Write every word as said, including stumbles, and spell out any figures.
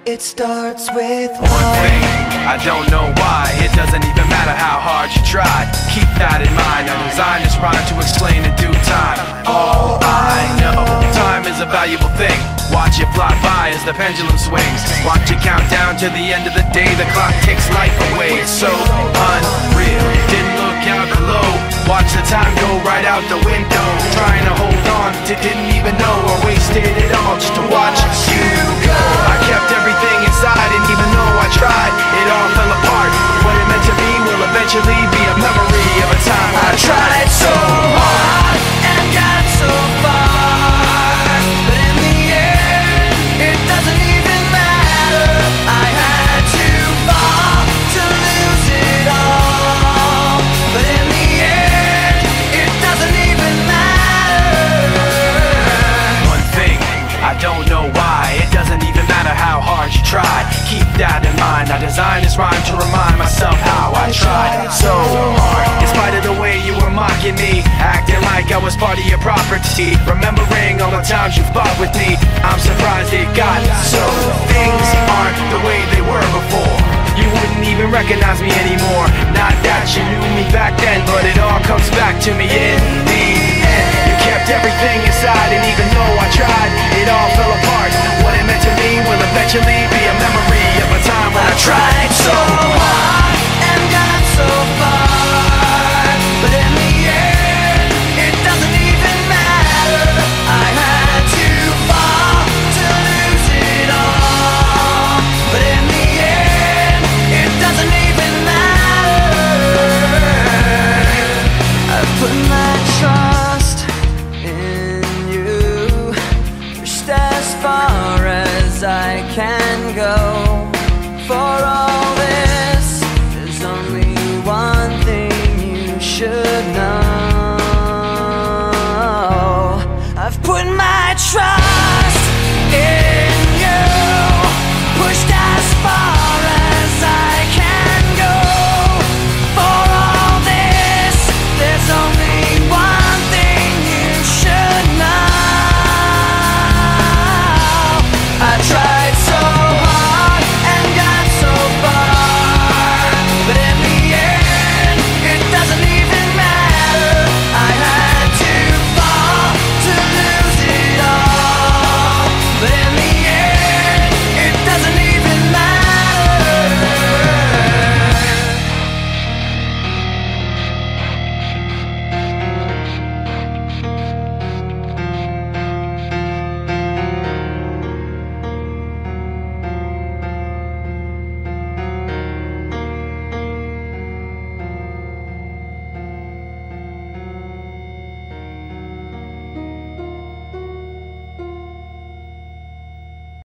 It starts with one thing, I don't know why. It doesn't even matter how hard you try. Keep that in mind. I designed this rhyme to explain in due time. All I know, time is a valuable thing. Watch it fly by as the pendulum swings. Watch it count down to the end of the day. The clock takes life away. It's so unreal. Didn't look out below. Watch the time go right out the window. Trying to hold on to didn't even know, or wasted it all just to watch you go. I kept everything inside, and even though I tried, it all fell apart. What it meant to be will eventually be a memory of a time I tried so hard and got so far, but in the end, it doesn't even matter. I had to fall to lose it all, but in the end, it doesn't even matter. One thing, I don't know why. It doesn't even matter how hard you try. Keep that in mind. I designed this rhyme to remind myself how I tried so hard. In spite of the way you were mocking me, acting like I was part of your property, remembering all the times you fought with me, I'm surprised it got so. Things aren't the way they were before. You wouldn't even recognize me anymore. Not that you knew me back then, but it all comes back to me in the end. You kept everything inside, and even though I tried, it all fell apart. What it meant to me will eventually be a memory of a time when I tried so hard and got so far, but in the end, it doesn't even matter. I had to fall to lose it all, but in the end, it doesn't even matter. I've put my trust in you, pushed as far as I can go.